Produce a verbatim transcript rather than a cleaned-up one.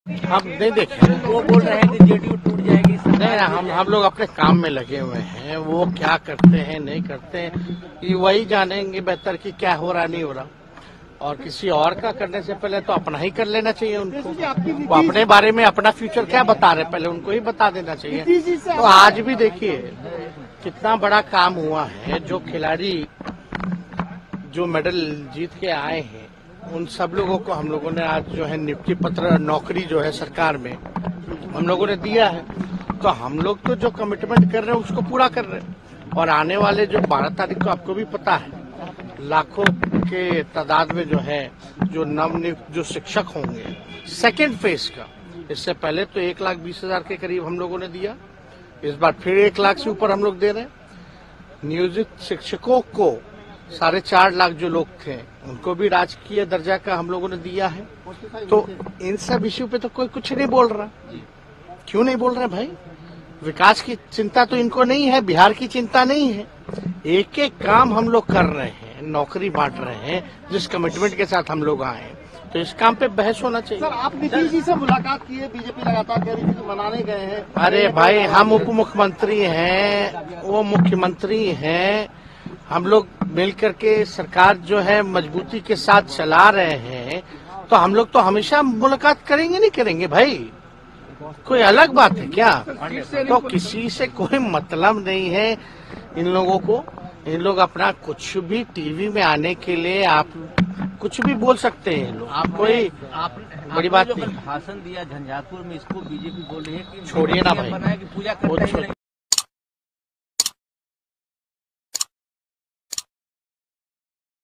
हम नहीं देखे, वो बोल रहे हैं कि जेडीयू टूट जाएगी। नहीं, हम हम लोग अपने काम में लगे हुए हैं। वो क्या करते हैं नहीं करते हैं ये वही जानेंगे बेहतर कि क्या हो रहा नहीं हो रहा। और किसी और का करने से पहले तो अपना ही कर लेना चाहिए उनको। वो अपने बारे में अपना फ्यूचर क्या बता रहे पहले उनको ही बता देना चाहिए। तो आज भी देखिए कितना बड़ा काम हुआ है। जो खिलाड़ी जो मेडल जीत के आए हैं उन सब लोगों को हम लोगों ने आज जो है नियुक्ति पत्र नौकरी जो है सरकार में हम लोगों ने दिया है। तो हम लोग तो जो कमिटमेंट कर रहे हैं उसको पूरा कर रहे हैं। और आने वाले जो बारह तारीख को आपको भी पता है लाखों के तादाद में जो है जो नवनियुक्त जो शिक्षक होंगे सेकेंड फेज का, इससे पहले तो एक लाख बीस हजार के करीब हम लोगों ने दिया, इस बार फिर एक लाख से ऊपर हम लोग दे रहे हैं। नियोजित शिक्षकों को साढ़े चार लाख जो लोग थे उनको भी राजकीय दर्जा का हम लोगों ने दिया है। तो इन सब इश्यू पे तो कोई कुछ नहीं बोल रहा। क्यों नहीं बोल रहे भाई? विकास की चिंता तो इनको नहीं है, बिहार की चिंता नहीं है। एक एक काम हम लोग कर रहे हैं, नौकरी बांट रहे हैं जिस कमिटमेंट के साथ हम लोग आए, तो इस काम पे बहस होना चाहिए। सर, आप नीतीश जी से मुलाकात की है, बीजेपी लगातार कह रही थी कि मनाने गए हैं। अरे भाई, हम उप मुख्यमंत्री हैं, वो मुख्यमंत्री हैं, हम लोग मिल करके सरकार जो है मजबूती के साथ चला रहे हैं, तो हम लोग तो हमेशा मुलाकात करेंगे नहीं करेंगे भाई। कोई अलग बात है क्या? तो किसी से कोई मतलब नहीं है इन लोगों को। इन लोग अपना कुछ भी टीवी में आने के लिए आप कुछ भी बोल सकते हैं लोग। आप कोई आप बड़ी बात नहीं। भाषण दिया झंझारपुर में, इसको बीजेपी बोल रही है कि छोड़िए ना भाई, बनाया कि पूजा करते वो ही छोड़- नहीं।